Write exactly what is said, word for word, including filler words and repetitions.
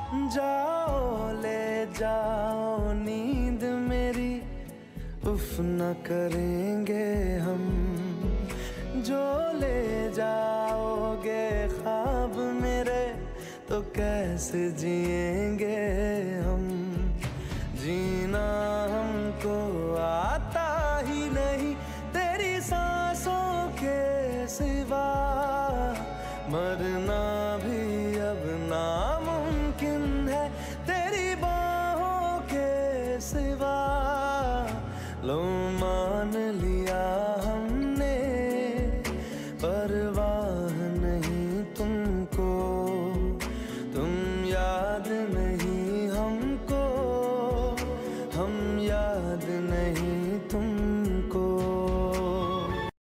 जाओ ले जाओ नींद मेरी, उफ न करेंगे हम। जो ले जाओगे ख्वाब मेरे, तो कैसे जिएंगे हम। जीना हमको आता ही नहीं तेरी सांसों के सिवा, मरना